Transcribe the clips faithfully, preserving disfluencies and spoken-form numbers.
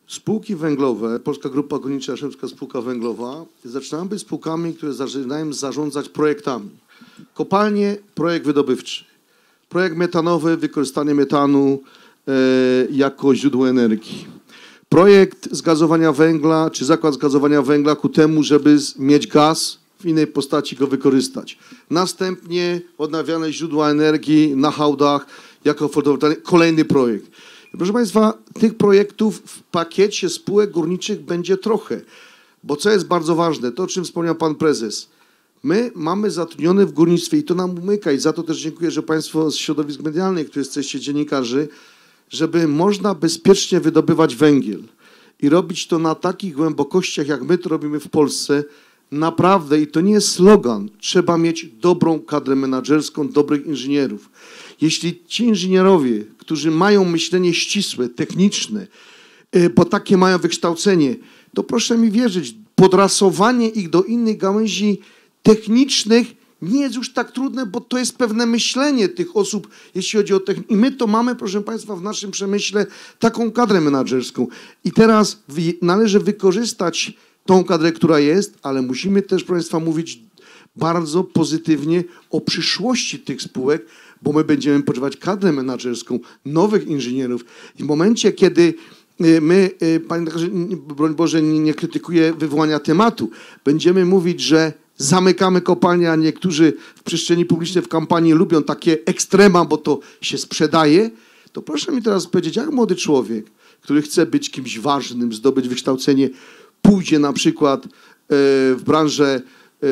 spółki węglowe, Polska Grupa Górnicza, Jastrzębska Spółka Węglowa, zaczynają być spółkami, które zaczynają zarządzać projektami. Kopalnie, projekt wydobywczy. Projekt metanowy, wykorzystanie metanu e, jako źródło energii. Projekt zgazowania węgla, czy zakład zgazowania węgla ku temu, żeby mieć gaz, w innej postaci go wykorzystać. Następnie odnawialne źródła energii na hałdach jako fotowoltaika. Kolejny projekt. Proszę Państwa, tych projektów w pakiecie spółek górniczych będzie trochę, bo co jest bardzo ważne, to o czym wspomniał Pan Prezes. My mamy zatrudnione w górnictwie i to nam umyka i za to też dziękuję, że Państwo z środowisk medialnych, którzy jesteście dziennikarzy, żeby można bezpiecznie wydobywać węgiel i robić to na takich głębokościach, jak my to robimy w Polsce. Naprawdę, i to nie jest slogan, trzeba mieć dobrą kadrę menadżerską, dobrych inżynierów. Jeśli ci inżynierowie, którzy mają myślenie ścisłe, techniczne, bo takie mają wykształcenie, to proszę mi wierzyć, podrasowanie ich do innych gałęzi technicznych nie jest już tak trudne, bo to jest pewne myślenie tych osób, jeśli chodzi o technikę. I my to mamy, proszę Państwa, w naszym przemyśle taką kadrę menadżerską. I teraz należy wykorzystać tą kadrę, która jest, ale musimy też, proszę Państwa, mówić bardzo pozytywnie o przyszłości tych spółek, bo my będziemy potrzebować kadrę menadżerską, nowych inżynierów. I w momencie, kiedy my, Panie doktorze, broń Boże, nie krytykuję wywołania tematu, będziemy mówić, że zamykamy kopalnię, a niektórzy w przestrzeni publicznej w kampanii lubią takie ekstrema, bo to się sprzedaje, to proszę mi teraz powiedzieć, jak młody człowiek, który chce być kimś ważnym, zdobyć wykształcenie, pójdzie na przykład w branżę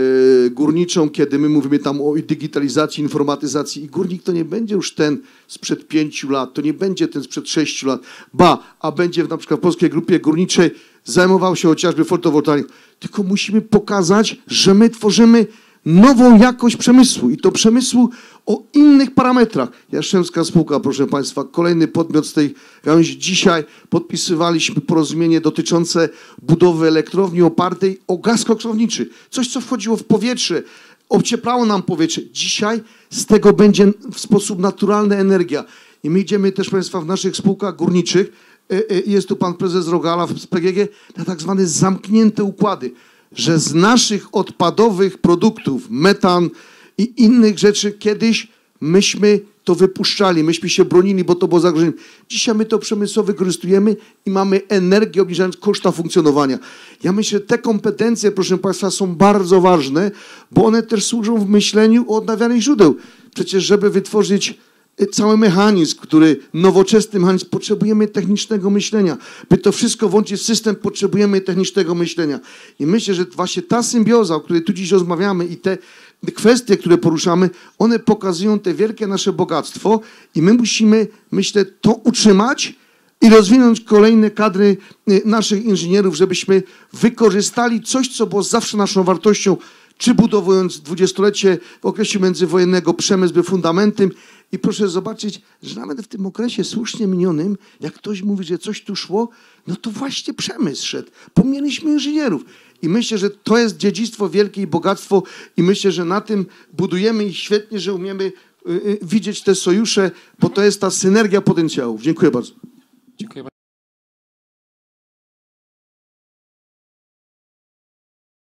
górniczą, kiedy my mówimy tam o digitalizacji, informatyzacji i górnik to nie będzie już ten sprzed pięciu lat, to nie będzie ten sprzed sześciu lat, ba, a będzie na przykład w Polskiej Grupie Górniczej zajmował się chociażby fotowoltaiką. Tylko musimy pokazać, że my tworzymy nową jakość przemysłu i to przemysłu o innych parametrach. Jastrzębska Spółka, proszę Państwa, kolejny podmiot z tej gałęzi. Dzisiaj podpisywaliśmy porozumienie dotyczące budowy elektrowni opartej o gaz koksowniczy. Coś, co wchodziło w powietrze, ocieplało nam powietrze. Dzisiaj z tego będzie w sposób naturalny energia. I my idziemy też, proszę Państwa, w naszych spółkach górniczych, jest tu Pan Prezes Rogala z P G G, na tak zwane zamknięte układy, że z naszych odpadowych produktów, metan i innych rzeczy kiedyś myśmy to wypuszczali, myśmy się bronili, bo to było zagrożeniem. Dzisiaj my to przemysłowo wykorzystujemy i mamy energię obniżając koszta funkcjonowania. Ja myślę, że te kompetencje, proszę Państwa, są bardzo ważne, bo one też służą w myśleniu o odnawialnych źródeł. Przecież żeby wytworzyć cały mechanizm, który, nowoczesny mechanizm, potrzebujemy technicznego myślenia. By to wszystko włączyć w system, potrzebujemy technicznego myślenia. I myślę, że właśnie ta symbioza, o której tu dziś rozmawiamy i te kwestie, które poruszamy, one pokazują te wielkie nasze bogactwo i my musimy, myślę, to utrzymać i rozwinąć kolejne kadry naszych inżynierów, żebyśmy wykorzystali coś, co było zawsze naszą wartością, czy budowując dwudziestolecie w okresie międzywojennego przemysł był fundamentem. I proszę zobaczyć, że nawet w tym okresie słusznie minionym, jak ktoś mówi, że coś tu szło, no to właśnie przemysł szedł. Pomijaliśmy inżynierów. I myślę, że to jest dziedzictwo wielkie i bogactwo i myślę, że na tym budujemy i świetnie, że umiemy y, y, widzieć te sojusze, bo to jest ta synergia potencjałów. Dziękuję bardzo. Dziękuję bardzo.